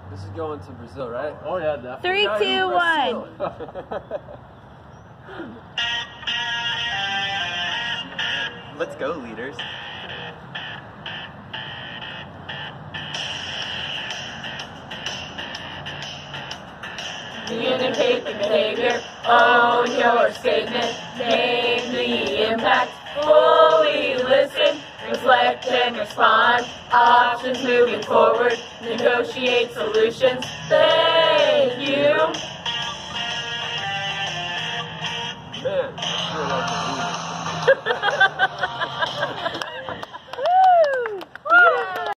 This is going to Brazil, right? Oh yeah, definitely. 3, 2, 1. Let's go, leaders. Communicate the behavior, own your statement, name the impact, fully listen, reflect and respond, options moving forward, negotiate solutions. Thank you. Man, I feel like a leader.